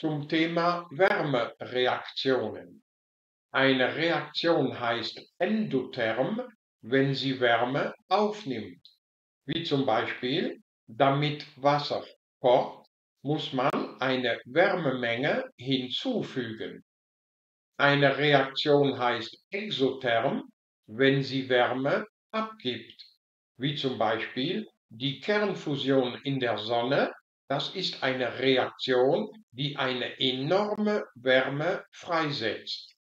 zum Thema Wärmereaktionen. Eine Reaktion heißt endotherm, wenn sie Wärme aufnimmt, wie zum Beispiel, damit Wasser kocht, muss man eine Wärmemenge hinzufügen. Eine Reaktion heißt exotherm, wenn sie Wärme abgibt, wie zum Beispiel die Kernfusion in der Sonne. Das ist eine Reaktion, die eine enorme Wärme freisetzt.